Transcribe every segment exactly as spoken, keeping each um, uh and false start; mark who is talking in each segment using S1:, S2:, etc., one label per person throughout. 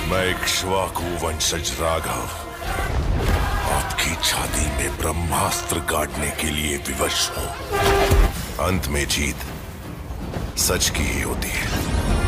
S1: मैं इक्ष्वाकु वंशज राघव आपकी छाती में ब्रह्मास्त्र काटने के लिए विवश हूं। अंत में जीत सच की ही होती है।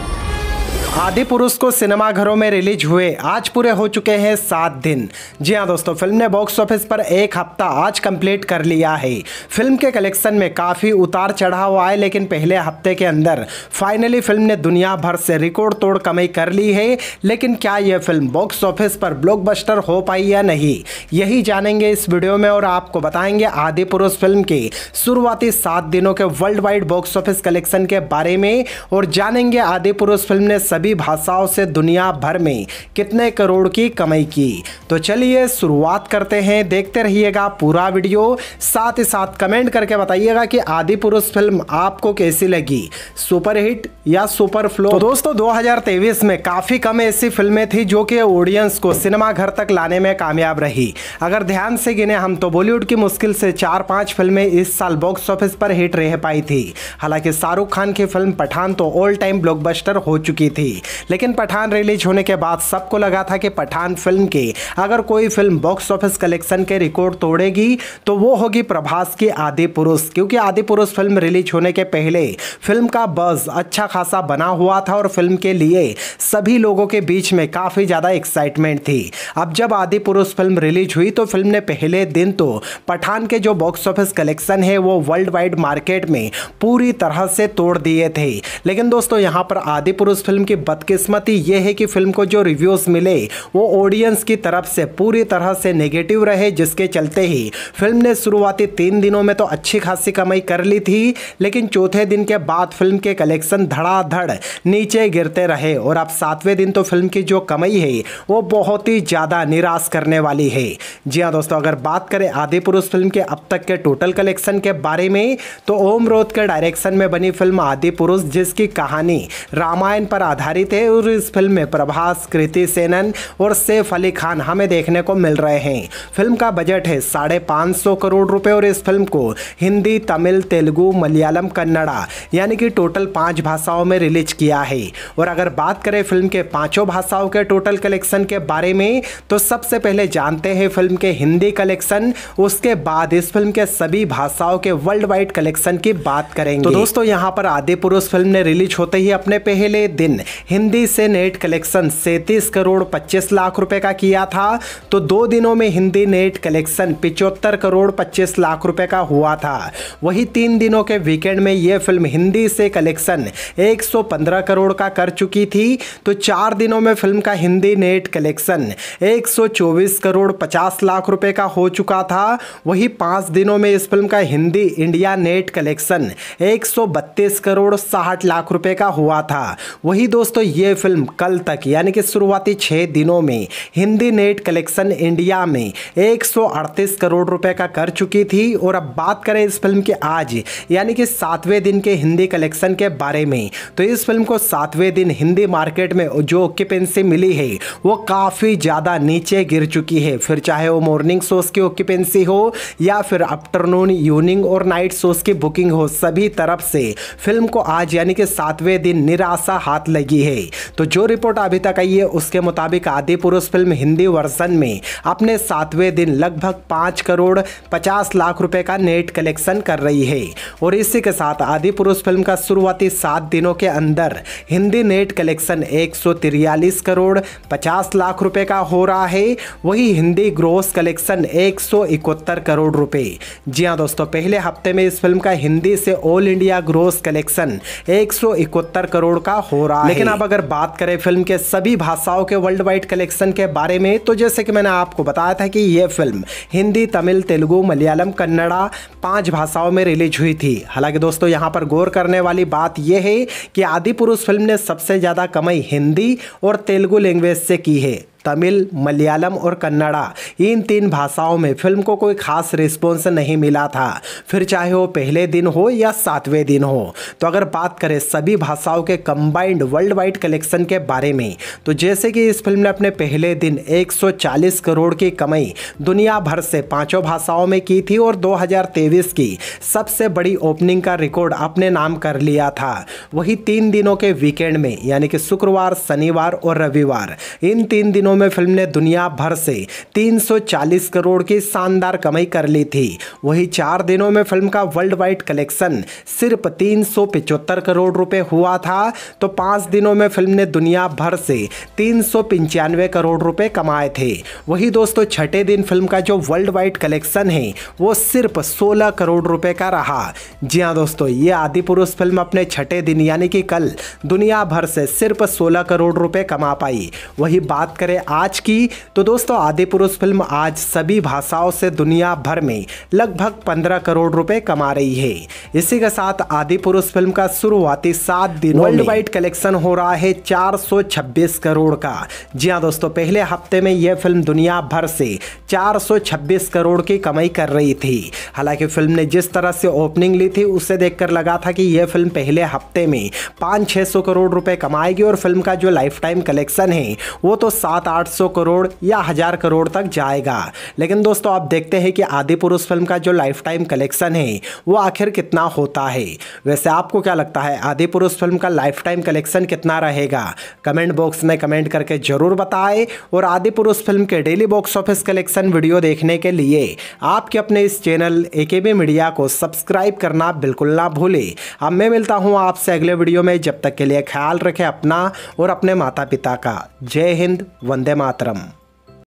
S2: आदिपुरुष को सिनेमाघरों में रिलीज हुए आज पूरे हो चुके हैं सात दिन। जी हाँ दोस्तों, फिल्म ने बॉक्स ऑफिस पर एक हफ्ता आज कंप्लीट कर लिया है। फिल्म के कलेक्शन में काफ़ी उतार चढ़ाव आए, लेकिन पहले हफ्ते के अंदर फाइनली फिल्म ने दुनिया भर से रिकॉर्ड तोड़ कमाई कर ली है। लेकिन क्या यह फिल्म बॉक्स ऑफिस पर ब्लॉकबस्टर हो पाई या नहीं, यही जानेंगे इस वीडियो में और आपको बताएंगे आदिपुरुष फिल्म के शुरुआती सात दिनों के world wide box office collection के बारे में और जानेंगे आदिपुरुष फिल्म ने सभी भाषाओं से दुनिया भर में कितने करोड़ की कमाई की। तो चलिए शुरुआत करते हैं, देखते रहिएगा पूरा वीडियो। साथ ही साथ कमेंट करके बताइएगा कि आदिपुरुष फिल्म आपको कैसी लगी, सुपरहिट या सुपर फ्लॉप। तो दोस्तों दो हज़ार तेईस में काफी कम ऐसी फिल्में थी जो कि ऑडियंस को सिनेमा घर तक लाने में कामयाब रही। अगर ध्यान से गिने हम तो बॉलीवुड की मुश्किल से चार पांच फिल्में इस साल बॉक्स ऑफिस पर हिट रह पाई थी। हालांकि शाहरुख खान की फिल्म पठान तो ऑल टाइम ब्लॉकबस्टर हो चुकी थी, लेकिन पठान रिलीज होने के बाद सबको लगा था कि पठान फिल्म के अगर कोई फिल्म बॉक्स ऑफिस कलेक्शन के रिकॉर्ड तोड़ेगी तो वो होगी प्रभास की आदिपुरुष, क्योंकि आदिपुरुष फिल्म रिलीज होने के पहले फिल्म का बज़ अच्छा खासा बना हुआ था और फिल्म के लिए सभी लोगों के बीच में काफ़ी ज़्यादा एक्साइटमेंट थी। अब जब आदिपुरुष फिल्म रिलीज हुई तो फिल्म ने पहले दिन तो पठान के जो बॉक्स ऑफिस कलेक्शन है वो वर्ल्ड वाइड मार्केट में पूरी तरह से तोड़ दिए थे। लेकिन दोस्तों यहाँ पर आदिपुरुष फिल्म की बदकिस्मती यह है कि फिल्म को जो रिव्यूज मिले वो ऑडियंस की तरफ से पूरी तरह से नेगेटिव रहे, जिसके चलते ही फिल्म ने शुरुआती तीन दिनों में तो अच्छी खासी कमाई कर ली थी, लेकिन चौथे दिन के बाद फिल्म के कलेक्शन धड़ाधड़ नीचे गिरते रहे और अब सातवें दिन तो फिल्म की जो कमाई है वो बहुत ही ज़्यादा निराश करने वाली है। जी हाँ दोस्तों, अगर बात करें आदिपुरुष फिल्म के अब तक के टोटल कलेक्शन के बारे में तो ओम रोध के डायरेक्शन में बनी फिल्म आदिपुरुष, जिसकी कहानी रामायण पर आधारित है और इस फिल्म में प्रभास, कृति सेनन और सैफ अली खान हमें देखने को मिल रहे हैं। फिल्म का बजट है साढ़े पाँच सौ करोड़ रुपए और इस फिल्म को हिंदी, तमिल, तेलुगु, मलयालम, कन्नड़ा यानी कि टोटल पांच भाषाओं में रिलीज किया है। और अगर बात करें फिल्म के पांचों भाषाओं के टोटल कलेक्शन के बारे में तो सबसे पहले जानते हैं फिल्म के हिंदी कलेक्शन, उसके बाद इस फिल्म के सभी भाषाओं के वर्ल्ड वाइड कलेक्शन की बात करेंगे। तो दोस्तों यहाँ पर आदिपुरुष फिल्म ने रिलीज होते ही अपने पहले दिन हिंदी से नेट कलेक्शन सैंतीस करोड़ पच्चीस लाख रुपए का किया था, तो दो दिनों में हिंदी नेट कलेक्शन पिचहत्तर करोड़ पच्चीस लाख रुपए का हुआ था। वही तीन दिनों के वीकेंड में यह फिल्म हिंदी से कलेक्शन एक सौ पंद्रह करोड़ का कर चुकी थी, तो चार दिनों में फिल्म का हिंदी नेट कलेक्शन एक सौ चौबीस करोड़ पचास लाख रुपए का हो चुका था। वही पाँच दिनों में इस फिल्म का हिंदी इंडिया नेट कलेक्शन एक सौ बत्तीस करोड़ साठ लाख रुपए का हुआ था। वही दोस्तों ये फिल्म कल तक यानी कि शुरुआती छः दिनों में हिंदी नेट कलेक्शन इंडिया में एक सौ अड़तीस करोड़ रुपए का कर चुकी थी। और अब बात करें इस फिल्म के आज यानी कि सातवें दिन के हिंदी कलेक्शन के बारे में तो इस फिल्म को सातवें दिन हिंदी मार्केट में जो ऑक्यूपेंसी मिली है वो काफ़ी ज़्यादा नीचे गिर चुकी है। फिर चाहे वो मॉर्निंग शोज़ की ऑक्यूपेंसी हो या फिर आफ्टरनून, इवनिंग और नाइट शोज़ की बुकिंग हो, सभी तरफ से फिल्म को आज यानी कि सातवें दिन निराशा हाथ लगी है। तो जो रिपोर्ट अभी तक आई है उसके मुताबिक आदिपुरुष फिल्म हिंदी वर्जन में अपने सातवें दिन लगभग पाँच करोड़ पचास लाख रुपए का नेट कलेक्शन कर रही है। और इसी के साथ आदिपुरुष फिल्म का शुरुआती सात दिनों के अंदर हिंदी नेट कलेक्शन एक सौ तिरयालीस करोड़ पचास लाख रुपए का हो रहा है। वही हिंदी ग्रोस कलेक्शन एक सौ इकहत्तर करोड़ रुपए। जी हाँ दोस्तों, पहले हफ्ते में इस फिल्म का हिंदी से ऑल इंडिया ग्रोस कलेक्शन एक सौ इकहत्तर करोड़ का हो रहा है। लेकिन अब अगर बात करें फिल्म के सभी भाषाओं के वर्ल्ड वाइड कलेक्शन के बारे में तो जैसे कि मैंने आपको बताया था कि यह फिल्म हिंदी, तमिल, तेलुगु, मलयालम, कन्नड़ा पांच भाषाओं में रिलीज हुई थी। हालांकि दोस्तों यहां पर गौर करने वाली बात यह है कि आदिपुरुष फिल्म ने सबसे ज़्यादा कमाई हिंदी और तेलुगु लैंग्वेज से की है। तमिल, मलयालम और कन्नड़ा, इन तीन भाषाओं में फिल्म को कोई खास रिस्पॉन्स नहीं मिला था, फिर चाहे वो पहले दिन हो या सातवें दिन हो। तो अगर बात करें सभी भाषाओं के कंबाइंड वर्ल्ड वाइड कलेक्शन के बारे में, तो जैसे कि इस फिल्म ने अपने पहले दिन एक सौ चालीस करोड़ की कमाई दुनिया भर से पांचों भाषाओं में की थी और दो हज़ार तेईस की सबसे बड़ी ओपनिंग का रिकॉर्ड अपने नाम कर लिया था। वही तीन दिनों के वीकेंड में यानी कि शुक्रवार, शनिवार और रविवार, इन तीन दिनों में फिल्म ने दुनिया भर से तीन सौ चालीस करोड़ की शानदार कमाई कर ली थी। वही चार दिनों में फिल्म का वर्ल्ड वाइड कलेक्शन सिर्फ तीन सौ पचहत्तर करोड़ रुपए हुआ था। तो पांच दिनों में फिल्म ने दुनिया भर से तीन सौ पंचानवे करोड़ रुपए कमाए थे। वही दोस्तों छठे दिन फिल्म का जो वर्ल्ड वाइड कलेक्शन है वो सिर्फ सोलह करोड़ रुपए का रहा। जी हाँ दोस्तों, ये आदि पुरुष फिल्म अपने छठे दिन यानी कि कल दुनिया भर से सिर्फ सोलह करोड़ रुपए कमा पाई। वही बात करें आज की, तो दोस्तों आदि पुरुष फिल्म आज सभी भाषाओं से दुनिया भर में लगभग पंद्रह करोड़ रुपए कमा रही है। इसी के साथ आदि पुरुष फिल्म का शुरुआती सात दिनों वर्ल्ड वाइड कलेक्शन हो रहा है चार सौ छब्बीस करोड़ का। जी हाँ दोस्तों, पहले हफ्ते में यह फिल्म दुनिया भर से चार सौ छब्बीस करोड़ की कमाई कर रही थी। हालांकि फिल्म ने जिस तरह से ओपनिंग ली थी उससे देखकर लगा था कि यह फिल्म पहले हफ्ते में पाँच छः सौ करोड़ रुपए कमाएगी और फिल्म का जो लाइफ टाइम कलेक्शन है वो तो सात आठ सौ करोड़ या हजार करोड़ तक जाएगा। लेकिन दोस्तों आप देखते हैं कि आदि पुरुष फिल्म का जो लाइफ टाइम कलेक्शन है वो आखिर कितना होता है। वैसे आपको क्या लगता है आदि पुरुष फिल्म का लाइफ टाइम कलेक्शन कितना रहेगा? कमेंट बॉक्स में कमेंट करके जरूर बताएं। और आदि पुरुष फिल्म के daily box office collection video देखने के लिए आपके अपने इस चैनल एकेबी मीडिया को सब्सक्राइब करना बिल्कुल ना भूलें। अब मैं मिलता हूँ आपसे अगले वीडियो में, जब तक के लिए ख्याल रखें अपना और अपने माता पिता का। जय हिंद, वंदे मातरम।